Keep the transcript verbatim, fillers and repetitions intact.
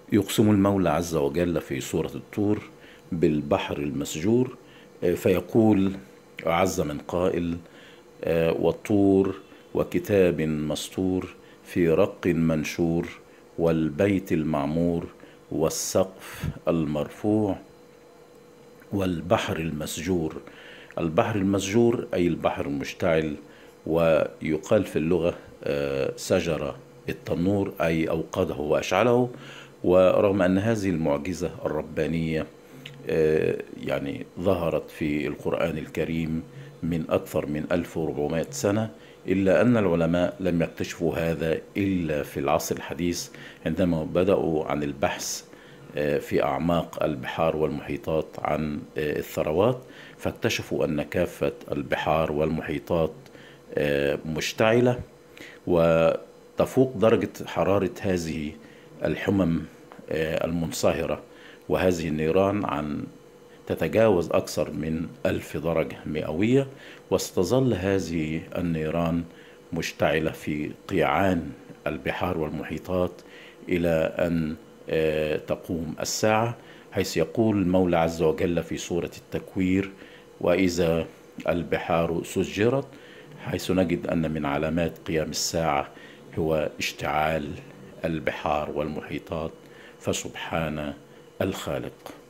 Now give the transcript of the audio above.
يقسم المولى عز وجل في سورة الطور بالبحر المسجور، آه، فيقول عز من قائل: آه، والطور وكتاب مسطور في رق منشور والبيت المعمور والسقف المرفوع والبحر المسجور. البحر المسجور أي البحر المشتعل، ويقال في اللغة آه، سجر التنور أي أوقده وأشعله. ورغم أن هذه المعجزة الربانية آه، يعني ظهرت في القرآن الكريم من أكثر من ألف وأربعمائة سنة، إلا أن العلماء لم يكتشفوا هذا إلا في العصر الحديث، عندما بدأوا عن البحث آه، في أعماق البحار والمحيطات عن آه، الثروات، فاكتشفوا أن كافة البحار والمحيطات آه، مشتعلة، وتفوق درجة حرارة هذه الحمم آه، المنصهرة وهذه النيران عن تتجاوز أكثر من ألف درجة مئوية. وستظل هذه النيران مشتعلة في قيعان البحار والمحيطات إلى أن آه، تقوم الساعة، حيث يقول المولى عز وجل في سورة التكوير: وإذا البحار سجرت، حيث نجد أن من علامات قيام الساعة هو اشتعال البحار والمحيطات. فسبحان الخالق.